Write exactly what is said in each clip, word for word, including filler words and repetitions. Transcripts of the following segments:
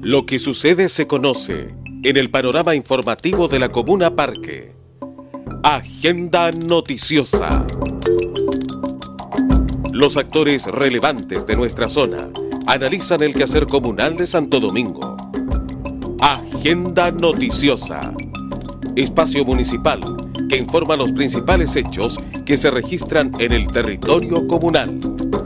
Lo que sucede se conoce en el panorama informativo de la Comuna Parque. Agenda noticiosa. Los actores relevantes de nuestra zona analizan el quehacer comunal de Santo Domingo. Agenda noticiosa. Espacio municipal que informa los principales hechos que se registran en el territorio comunal.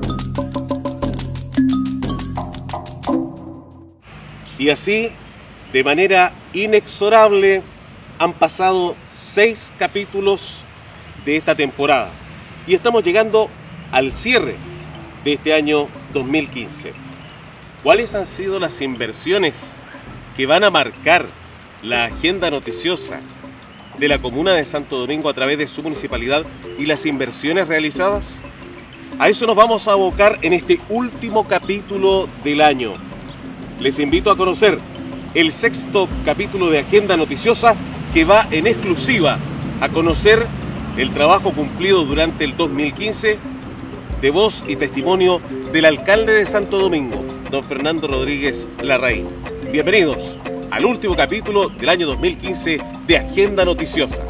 Y así, de manera inexorable, han pasado seis capítulos de esta temporada. Y estamos llegando al cierre de este año dos mil quince. ¿Cuáles han sido las inversiones que van a marcar la agenda noticiosa de la comuna de Santo Domingo a través de su municipalidad y las inversiones realizadas? A eso nos vamos a abocar en este último capítulo del año. Les invito a conocer el sexto capítulo de Agenda Noticiosa, que va en exclusiva a conocer el trabajo cumplido durante el dos mil quince de voz y testimonio del alcalde de Santo Domingo, don Fernando Rodríguez Larraín. Bienvenidos al último capítulo del año dos mil quince de Agenda Noticiosa.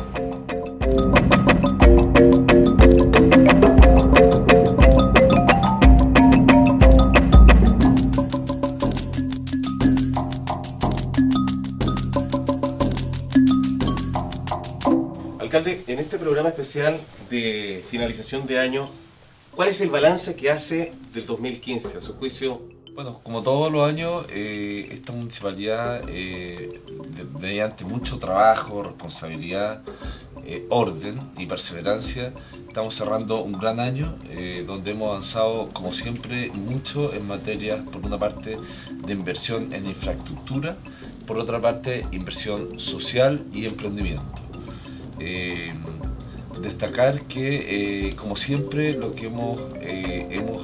Alcalde, en este programa especial de finalización de año, ¿cuál es el balance que hace del dos mil quince, a su juicio? Bueno, como todos los años, eh, esta municipalidad, eh, mediante mucho trabajo, responsabilidad, eh, orden y perseverancia, estamos cerrando un gran año eh, donde hemos avanzado, como siempre, mucho en materia, por una parte, de inversión en infraestructura, por otra parte, inversión social y emprendimiento. Eh, destacar que, eh, como siempre, lo que hemos, eh, hemos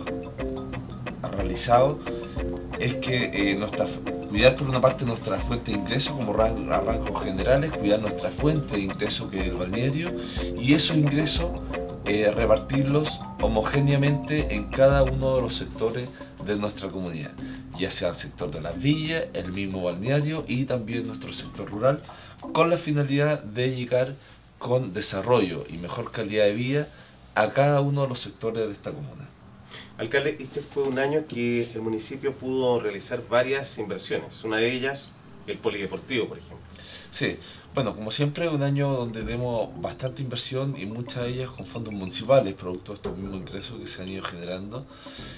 realizado es que eh, nuestra, cuidar por una parte nuestra fuente de ingresos como arrancos generales, cuidar nuestra fuente de ingresos que es el balneario, y esos ingresos eh, repartirlos homogéneamente en cada uno de los sectores de nuestra comunidad, ya sea el sector de las villas, el mismo balneario y también nuestro sector rural, con la finalidad de llegar con desarrollo y mejor calidad de vida a cada uno de los sectores de esta comuna. Alcalde, este fue un año que el municipio pudo realizar varias inversiones, una de ellas el polideportivo, por ejemplo. Sí, bueno, como siempre, un año donde tenemos bastante inversión y muchas de ellas con fondos municipales, producto de estos mismos ingresos que se han ido generando.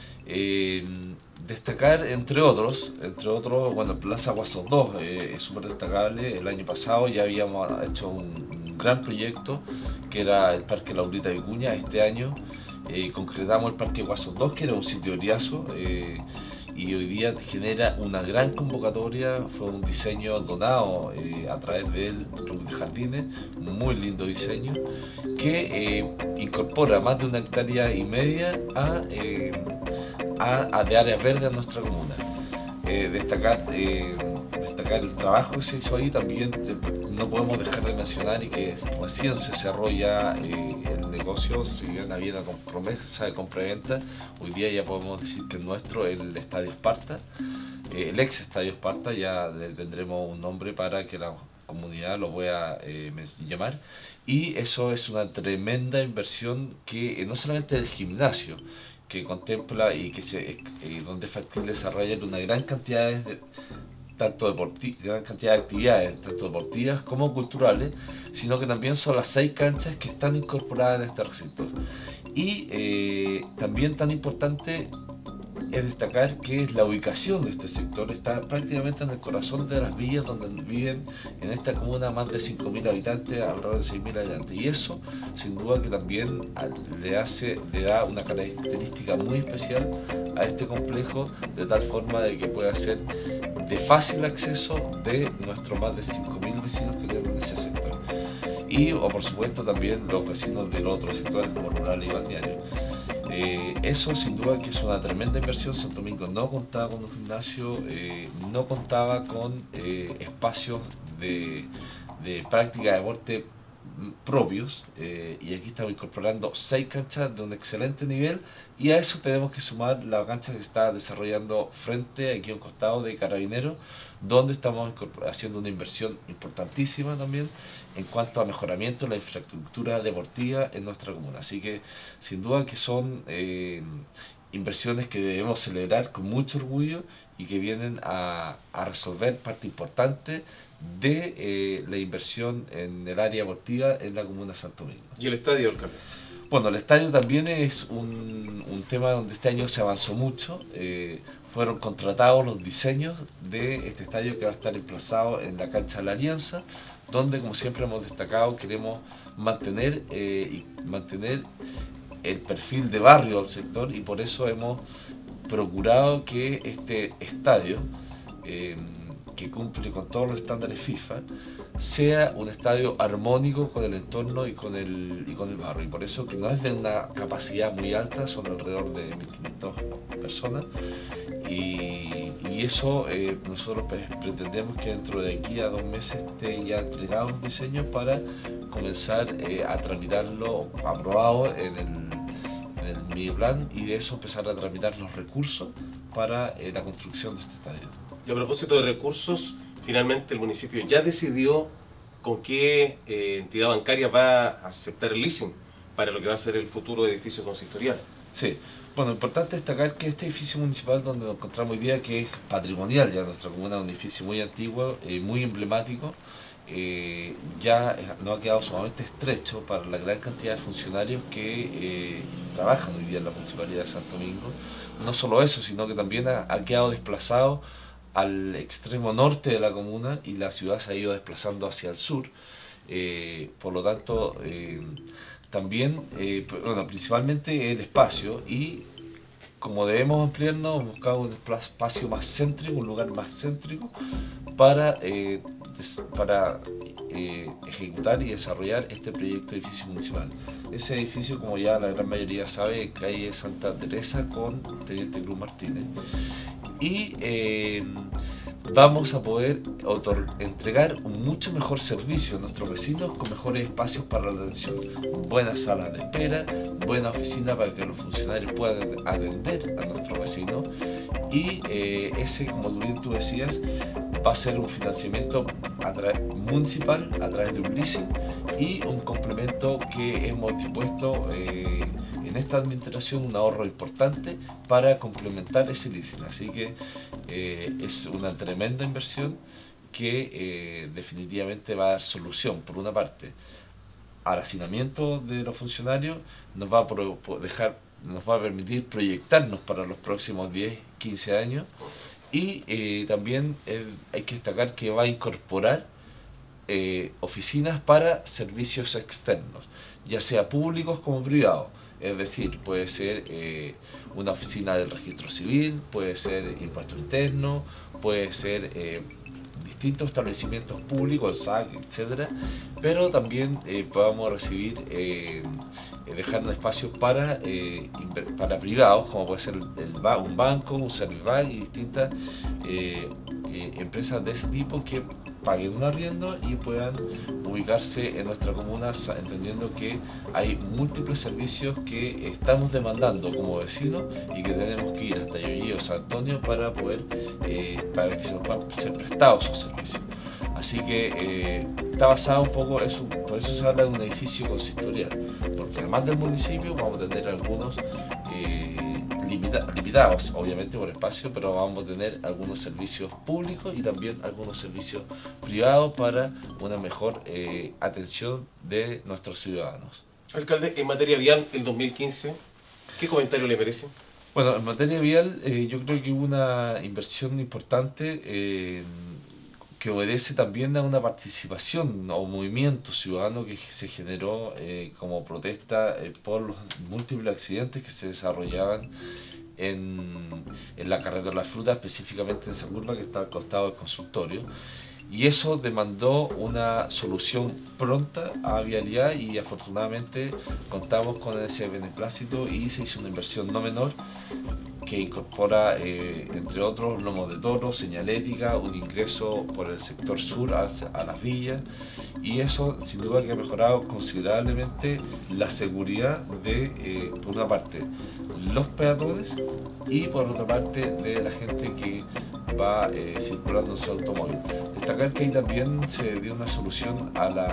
Eh, destacar, entre otros, entre otros, bueno, Plaza Guasón dos eh, es súper destacable. El año pasado ya habíamos hecho un, un gran proyecto que era el Parque Laurita Vicuña. Este año eh, concretamos el Parque Guasón dos, que era un sitio oriazo, eh, y hoy día genera una gran convocatoria. Fue un diseño donado eh, a través del Club de Jardines, un muy lindo diseño que eh, incorpora más de una hectárea y media a eh, A, a de áreas verdes en nuestra comuna. Eh, destacar, eh, destacar el trabajo que se hizo ahí. También eh, no podemos dejar de mencionar y que recién se cerró ya eh, el negocio, si bien había una promesa de compra-venta, hoy día ya podemos decir que el nuestro, el Estadio Esparta, eh, el ex Estadio Esparta, ya tendremos un nombre para que la comunidad lo pueda eh, llamar, y eso es una tremenda inversión que eh, no solamente del gimnasio, que contempla y que se, eh, donde es factible desarrollar una gran cantidad de, tanto deporti gran cantidad de actividades, tanto deportivas como culturales, sino que también son las seis canchas que están incorporadas en este recinto. Y eh, también tan importante es destacar que la ubicación de este sector está prácticamente en el corazón de las villas donde viven en esta comuna más de cinco mil habitantes, alrededor de seis mil habitantes, y eso sin duda que también le, hace, le da una característica muy especial a este complejo, de tal forma de que pueda ser de fácil acceso de nuestros más de cinco mil vecinos que tenemos en ese sector, y o por supuesto también los vecinos del otro sector como rural y balneario. Eh, eso sin duda que es una tremenda inversión. Santo Domingo no contaba con un gimnasio, eh, no contaba con eh, espacios de, de práctica de deporte propios, eh, y aquí estamos incorporando seis canchas de un excelente nivel, y a eso tenemos que sumar la cancha que está desarrollando frente aquí a un costado de Carabineros, donde estamos haciendo una inversión importantísima también en cuanto a mejoramiento de la infraestructura deportiva en nuestra comuna. Así que sin duda que son eh, inversiones que debemos celebrar con mucho orgullo y que vienen a, a resolver parte importante de eh, la inversión en el área deportiva en la comuna de Santo Domingo. ¿Y el estadio, alcalde? Bueno, el estadio también es un, un tema donde este año se avanzó mucho. Eh, fueron contratados los diseños de este estadio que va a estar emplazado en la cancha de la Alianza, donde, como siempre hemos destacado, queremos mantener, eh, y mantener el perfil de barrio del sector, y por eso hemos procurado que este estadio, eh, que cumple con todos los estándares FIFA, sea un estadio armónico con el entorno y con el, y con el barrio. Y por eso, que no es de una capacidad muy alta, son alrededor de mil quinientas personas, y, y eso eh, nosotros pretendemos que dentro de aquí a dos meses esté ya entregado un diseño para comenzar eh, a tramitarlo aprobado en el, en el mini plan, y de eso empezar a tramitar los recursos para eh, la construcción de este estadio. Y a propósito de recursos, finalmente el municipio ya decidió con qué eh, entidad bancaria va a aceptar el leasing para lo que va a ser el futuro edificio consistorial. Sí, bueno, importante destacar que este edificio municipal donde nos encontramos hoy día, que es patrimonial ya nuestra comuna, un edificio muy antiguo, eh, muy emblemático, eh, ya nos ha quedado sumamente estrecho para la gran cantidad de funcionarios que eh, trabajan hoy día en la Municipalidad de Santo Domingo. No solo eso, sino que también ha, ha quedado desplazado al extremo norte de la comuna, y la ciudad se ha ido desplazando hacia el sur. Eh, por lo tanto, eh, también, eh, bueno, principalmente el espacio, y como debemos ampliarnos, buscamos un espacio más céntrico, un lugar más céntrico para, eh, para eh, ejecutar y desarrollar este proyecto de edificio municipal. Ese edificio, como ya la gran mayoría sabe, calle Santa Teresa con Teniente Cruz Martínez. Y eh, vamos a poder entregar un mucho mejor servicio a nuestros vecinos, con mejores espacios para la atención, buenas salas de espera, buena oficina para que los funcionarios puedan atender a nuestros vecinos, y eh, ese, como bien tú decías, va a ser un financiamiento a municipal a través de un leasing, y un complemento que hemos dispuesto eh, en esta administración, un ahorro importante para complementar ese leasing. Así que eh, es una tremenda inversión que eh, definitivamente va a dar solución, por una parte, al hacinamiento de los funcionarios, nos va a pro, dejar, nos va a permitir proyectarnos para los próximos diez, quince años, y eh, también eh, hay que destacar que va a incorporar eh, oficinas para servicios externos, ya sea públicos como privados. Es decir, puede ser eh, una oficina del registro civil, puede ser impuesto interno, puede ser eh, distintos establecimientos públicos, el S A C, etcétera, pero también eh, podamos recibir, eh, dejar espacios para, eh, para privados, como puede ser el, el, un banco, un Servibank y distintas eh, eh, empresas de ese tipo que paguen un arriendo y puedan ubicarse en nuestra comuna, entendiendo que hay múltiples servicios que estamos demandando como vecinos y que tenemos que ir hasta Yoyí o San Antonio para poder eh, para que se nos puedan ser prestados esos servicios. Así que eh, está basado un poco eso, por eso se habla de un edificio consistorial, porque además del municipio vamos a tener algunos eh, limita, limitados obviamente por espacio, pero vamos a tener algunos servicios públicos y también algunos servicios privados para una mejor eh, atención de nuestros ciudadanos. Alcalde, en materia vial, el dos mil quince, ¿qué comentario le merece? Bueno, en materia vial eh, yo creo que hubo una inversión importante eh, que obedece también a una participación o movimiento ciudadano que se generó eh, como protesta eh, por los múltiples accidentes que se desarrollaban en, en la carretera de la fruta, específicamente en esa curva que está al costado del consultorio. Y eso demandó una solución pronta a vialidad, y afortunadamente contamos con ese beneplácito y se hizo una inversión no menor que incorpora, eh, entre otros, lomos de toro, señalética, un ingreso por el sector sur hacia, a las villas, y eso sin duda que ha mejorado considerablemente la seguridad de, eh, por una parte, los peatones y por otra parte de la gente que va eh, circulando en su automóvil. Destacar que ahí también se dio una solución a la,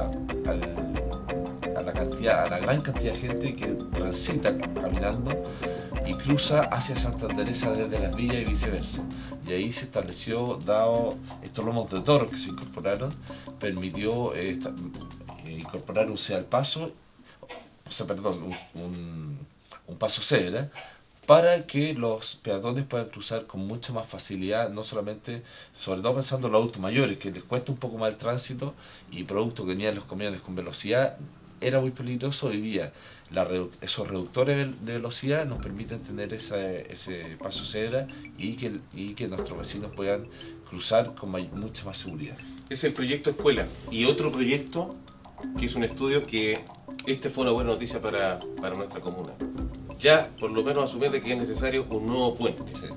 al, a la, cantidad, a la gran cantidad de gente que transita caminando y cruza hacia Santa Teresa desde las villas y viceversa. Y ahí se estableció, dado estos lomos de toro que se incorporaron, permitió eh, eh, incorporar un sea al paso, o sea, perdón, un, un, un paso cebra, para que los peatones puedan cruzar con mucho más facilidad, no solamente, sobre todo pensando en los adultos mayores, que les cuesta un poco más el tránsito y producto que venían los camiones con velocidad, era muy peligroso. Hoy día la redu esos reductores de velocidad nos permiten tener esa, ese paso cebra y que, y que nuestros vecinos puedan cruzar con may mucha más seguridad. Es el proyecto Escuela. Y otro proyecto que es un estudio que este fue una buena noticia para, para nuestra comuna. Ya por lo menos asumir de que es necesario un nuevo puente. Sí.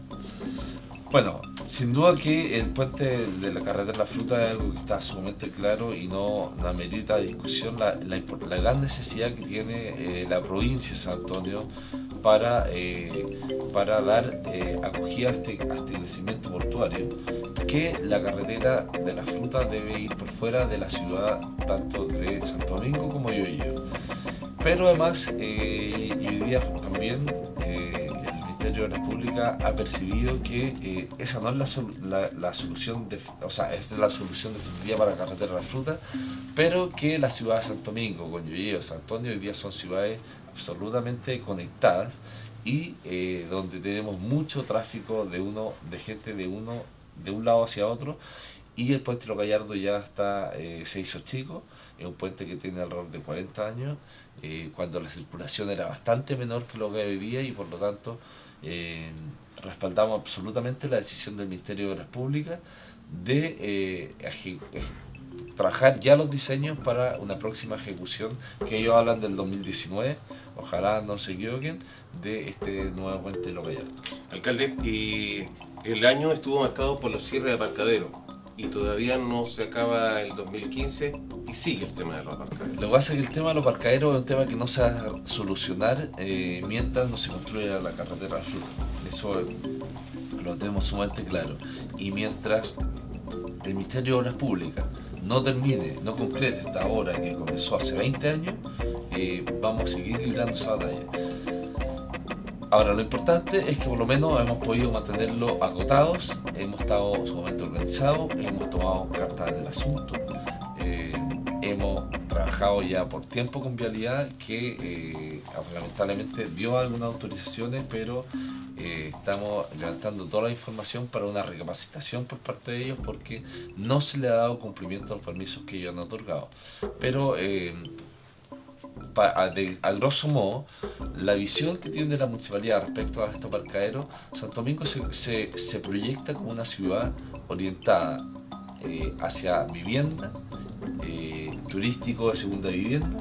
Bueno, sin duda que el puente de la carretera de la Fruta es algo que está sumamente claro y no amerita discusión la, la, la gran necesidad que tiene eh, la provincia de San Antonio para, eh, para dar eh, acogida a este, a este crecimiento portuario, que la carretera de la Fruta debe ir por fuera de la ciudad, tanto de Santo Domingo como de Yoyeo. Pero además, eh, y hoy día también eh, el Ministerio de Obras Públicas ha percibido que eh, esa no es la, sol la, la solución, de, o sea, es la solución definitiva para la carretera de la Fruta, pero que la ciudad de Santo Domingo, con Yoyeo, San Antonio, hoy día son ciudades absolutamente conectadas y eh, donde tenemos mucho tráfico de uno de gente de uno de un lado hacia otro, y el puente Lo Gallardo ya está eh, se hizo chico. Es un puente que tiene alrededor de cuarenta años, eh, cuando la circulación era bastante menor que lo que hoy día, y por lo tanto eh, respaldamos absolutamente la decisión del Ministerio de Obras Públicas de eh, trabajar ya los diseños para una próxima ejecución, que ellos hablan del dos mil diecinueve, ojalá no se equivoquen, de este nuevo puente Lo Gallardo. Alcalde, y el año estuvo marcado por los cierres de aparcaderos y todavía no se acaba el dos mil quince y sigue el tema de los aparcaderos. Lo que pasa es que el tema de los aparcaderos es un tema que no se va a solucionar eh, mientras no se construya la carretera al sur. Eso lo tenemos sumamente claro. Y mientras el Ministerio de Obras Públicas no termine, no concrete esta obra que comenzó hace veinte años, eh, vamos a seguir librando esa batalla. Ahora, lo importante es que por lo menos hemos podido mantenerlo acotados, hemos estado sumamente organizados, hemos tomado cartas del asunto, eh, hemos trabajado ya por tiempo con Vialidad, que eh, lamentablemente dio algunas autorizaciones, pero eh, estamos levantando toda la información para una recapacitación por parte de ellos, porque no se le ha dado cumplimiento a los permisos que ellos han otorgado. Pero eh, A, de, a grosso modo, la visión que tiene la municipalidad respecto a estos aparcaderos, Santo Domingo se, se, se proyecta como una ciudad orientada eh, hacia vivienda, eh, turístico de segunda vivienda,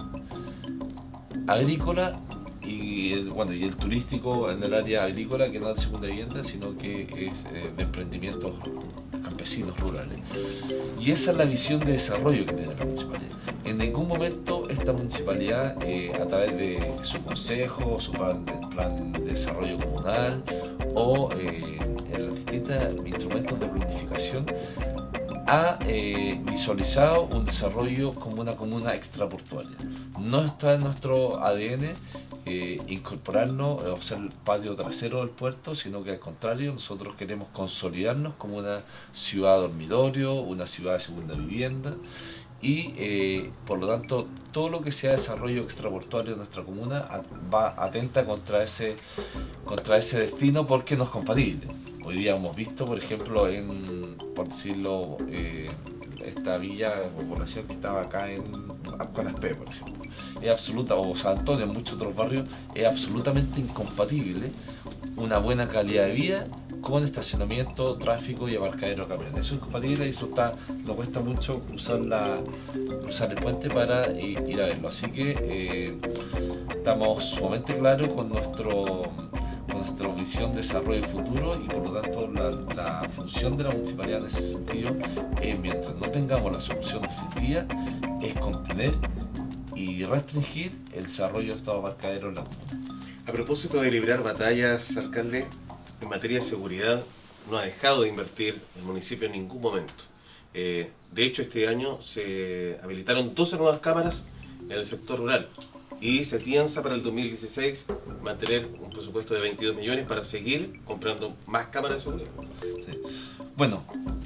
agrícola y el, bueno, y el turístico en el área agrícola, que no es de segunda vivienda, sino que es eh, de emprendimientos campesinos rurales. Y esa es la visión de desarrollo que tiene la municipalidad. En ningún momento esta municipalidad, eh, a través de su consejo, su plan de, plan de desarrollo comunal o eh, en los distintos instrumentos de planificación, ha eh, visualizado un desarrollo como una comuna extraportuaria. No está en nuestro A D N eh, incorporarnos o ser el patio trasero del puerto, sino que al contrario, nosotros queremos consolidarnos como una ciudad dormitorio, una ciudad de segunda vivienda, y eh, por lo tanto todo lo que sea desarrollo extraportuario de nuestra comuna va atenta contra ese, contra ese destino, porque no es compatible. Hoy día hemos visto, por ejemplo, en, por decirlo, eh, esta villa o población que estaba acá en Conaspe, por ejemplo, es absoluta, o San Antonio, en muchos otros barrios, es absolutamente incompatible una buena calidad de vida con estacionamiento, tráfico y aparcadero de camiones. Eso es incompatible y eso está, nos cuesta mucho cruzar, la, cruzar el puente para ir, ir a verlo. Así que eh, estamos sumamente claros con nuestro, con nuestro nuestra visión de desarrollo futuro y por lo tanto la, la función de la municipalidad en ese sentido es, mientras no tengamos la solución definitiva, es contener y restringir el desarrollo de estos abarcaderos en la comuna. A propósito de librar batallas, alcalde, en materia de seguridad no ha dejado de invertir el municipio en ningún momento. Eh, de hecho, este año se habilitaron doce nuevas cámaras en el sector rural y se piensa para el dos mil dieciséis mantener un presupuesto de veintidós millones para seguir comprando más cámaras de seguridad. Sí. Bueno,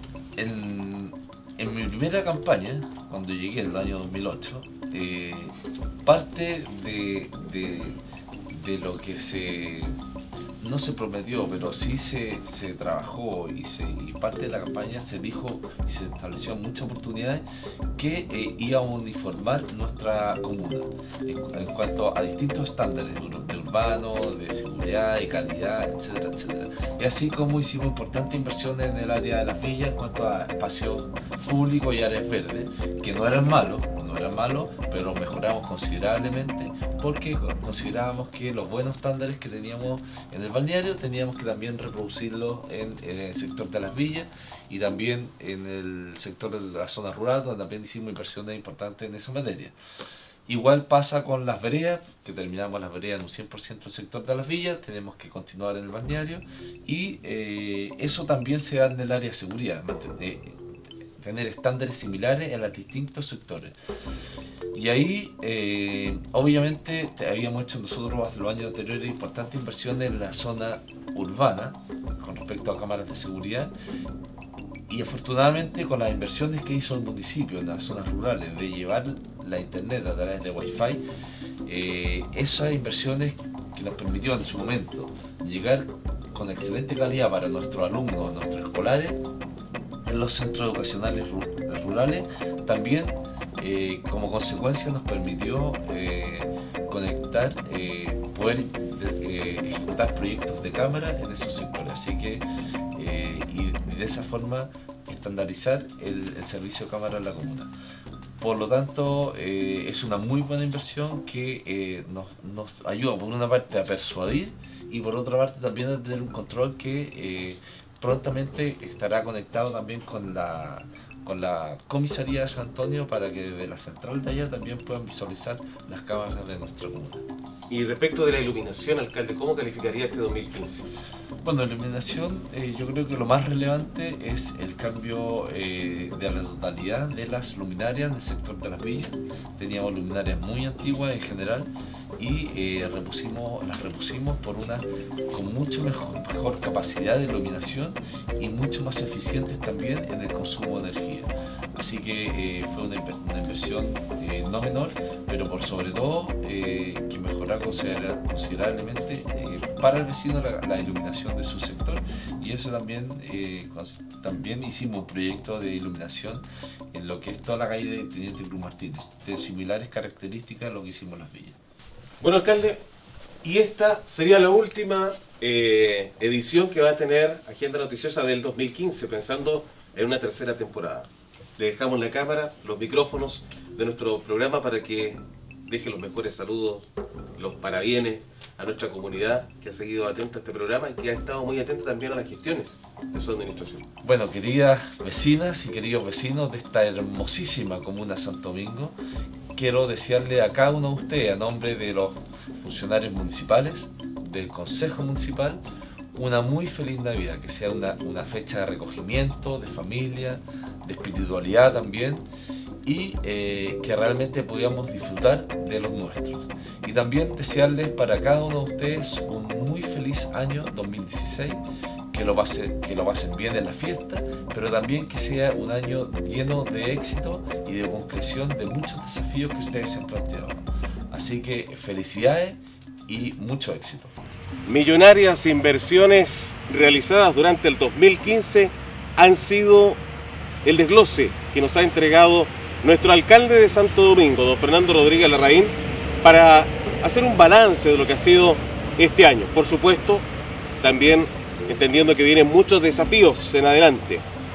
en, en mi primera campaña, cuando llegué en el año dos mil ocho, eh, parte de, de, de lo que se... no se prometió, pero sí se, se trabajó y, se, y parte de la campaña se dijo y se estableció muchas oportunidades que eh, íbamos a uniformar nuestra comuna en, en cuanto a distintos estándares de, de urbano, de seguridad, de calidad, etcétera, etcétera. Y así como hicimos importantes inversiones en el área de las villas en cuanto a espacios públicos y áreas verdes, que no eran malos, no eran malos, pero mejoramos considerablemente porque considerábamos que los buenos estándares que teníamos en el balneario teníamos que también reproducirlos en, en el sector de las villas y también en el sector de la zona rural, donde también hicimos inversiones importantes en esa materia. Igual pasa con las veredas, que terminamos las veredas en un cien por ciento del sector de las villas, tenemos que continuar en el balneario y eh, eso también se da en el área de seguridad, mantener, tener estándares similares en los distintos sectores. Y ahí, eh, obviamente, habíamos hecho nosotros los años anteriores importantes inversiones en la zona urbana con respecto a cámaras de seguridad. Y afortunadamente, con las inversiones que hizo el municipio en las zonas rurales de llevar la internet a través de Wi-Fi, eh, esas inversiones que nos permitió en su momento llegar con excelente calidad para nuestros alumnos, nuestros escolares, en los centros educacionales rurales, también eh, como consecuencia nos permitió eh, conectar, eh, poder eh, ejecutar proyectos de cámara en esos sectores. Así que, eh, y de esa forma, estandarizar el, el servicio de cámara en la comuna. Por lo tanto, eh, es una muy buena inversión que eh, nos, nos ayuda por una parte a persuadir y por otra parte también a tener un control que eh, prontamente estará conectado también con la, con la comisaría de San Antonio para que desde la central de allá también puedan visualizar las cámaras de nuestra comuna. Y respecto de la iluminación, alcalde, ¿cómo calificaría este dos mil quince? Bueno, la iluminación, eh, yo creo que lo más relevante es el cambio eh, de la totalidad de las luminarias en el sector de las villas. Teníamos luminarias muy antiguas en general y eh, repusimos, las repusimos por una con mucho mejor, mejor capacidad de iluminación y mucho más eficientes también en el consumo de energía. Así que eh, fue una, una inversión eh, no menor, pero por sobre todo eh, que mejorará considerar, considerablemente eh, para el vecino la, la iluminación de su sector, y eso también, eh, también hicimos un proyecto de iluminación en lo que es toda la calle de Teniente Cruz Martínez, de similares características a lo que hicimos en las villas. Bueno, alcalde, y esta sería la última eh, edición que va a tener Agenda Noticiosa del dos mil quince, pensando en una tercera temporada. Le dejamos la cámara, los micrófonos de nuestro programa para que deje los mejores saludos, los parabienes a nuestra comunidad que ha seguido atenta a este programa y que ha estado muy atenta también a las gestiones de su administración. Bueno, queridas vecinas y queridos vecinos de esta hermosísima comuna de Santo Domingo, quiero desearle a cada uno de ustedes, a nombre de los funcionarios municipales, del Consejo Municipal, una muy feliz Navidad, que sea una, una fecha de recogimiento, de familia, de espiritualidad también, y eh, que realmente podamos disfrutar de los nuestros. Y también desearles para cada uno de ustedes un muy feliz año dos mil dieciséis, que lo pasen, que lo pasen bien en la fiesta, pero también que sea un año lleno de éxito y de concreción de muchos desafíos que ustedes se han planteado. Así que felicidades y mucho éxito. Millonarias inversiones realizadas durante el dos mil quince han sido el desglose que nos ha entregado nuestro alcalde de Santo Domingo, don Fernando Rodríguez Larraín, para hacer un balance de lo que ha sido este año. Por supuesto, también entendiendo que vienen muchos desafíos en adelante.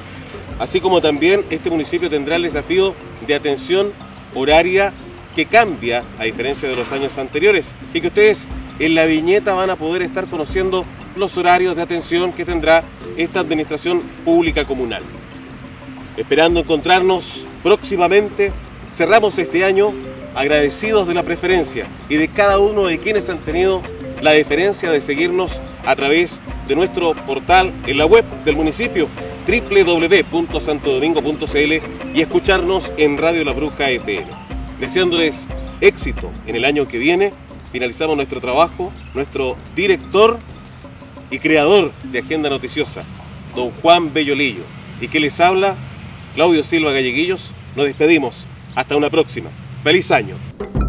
Así como también este municipio tendrá el desafío de atención horaria que cambia a diferencia de los años anteriores y que ustedes en la viñeta van a poder estar conociendo los horarios de atención que tendrá esta administración pública comunal. Esperando encontrarnos próximamente, cerramos este año agradecidos de la preferencia y de cada uno de quienes han tenido la deferencia de seguirnos a través de nuestro portal en la web del municipio doble u doble u doble u punto santo domingo punto c l y escucharnos en Radio La Bruja F M. Deseándoles éxito en el año que viene, finalizamos nuestro trabajo. Nuestro director y creador de Agenda Noticiosa, don Juan Bellolillo, y que les habla, Claudio Silva Galleguillos. Nos despedimos. Hasta una próxima. ¡Feliz año!